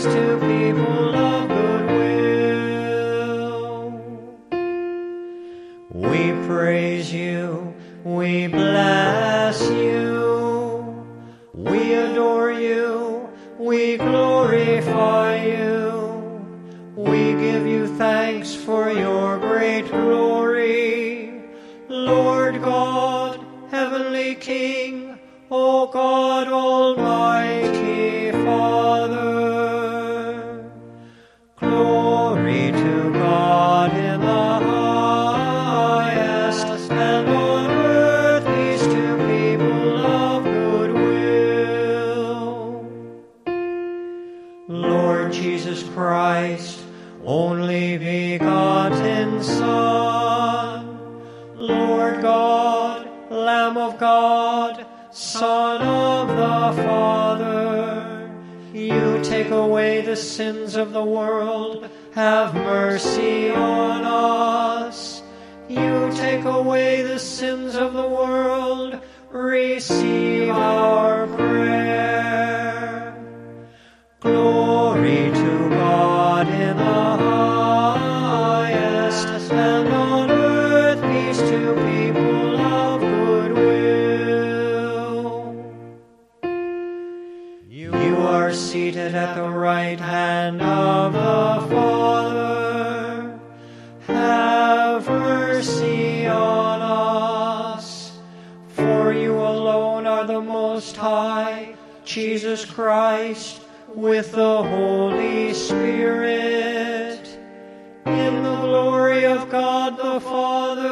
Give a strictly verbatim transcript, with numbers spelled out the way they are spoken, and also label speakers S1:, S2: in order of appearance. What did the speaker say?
S1: peace to people of good will. We praise you, we bless you, we adore you, we glorify you, we give you thanks for your great glory. Lord God, heavenly King, O God, almighty Father, glory to God in the highest, and on earth peace to people of good will. Lord Jesus Christ, only begotten Son, Lord God, Lamb of God, Son of the Father, you take away the sins of the world, have mercy on us. You take away the sins of the world, receive our prayer. Glory to God in the highest, and on earth peace to people of good will. You are seated at the right hand of the Father. Have mercy on us, for you alone are the Most High, Jesus Christ, with the Holy Spirit, in the glory of God the Father,